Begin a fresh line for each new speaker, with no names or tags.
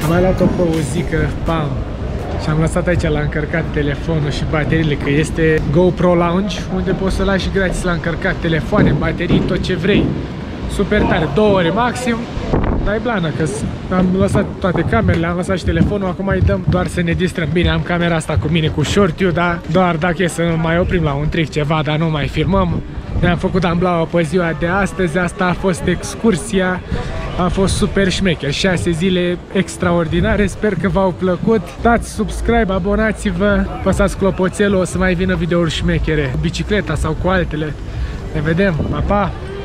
mai luat o pauzică, pam. Și am lăsat aici la încărcat telefonul și bateriile, că este GoPro Lounge, unde poți să lași gratis la încărcat telefoane, baterii, tot ce vrei. Super tare, 2 ore maxim. Dai blană, că am lăsat toate camerele, am lăsat și telefonul, acum îi dăm doar să ne distrăm. Bine, am camera asta cu mine, cu short-ul, dar doar dacă e să mai oprim la un trick ceva, dar nu mai filmăm. Ne-am făcut amblaua pe ziua de astăzi, asta a fost excursia. A fost super șmecher, 6 zile extraordinare, sper că v-au plăcut. Dați subscribe, abonați-vă, păsați clopoțelul, o să mai vină videouri șmechere, cu bicicleta sau cu altele. Ne vedem, pa, pa!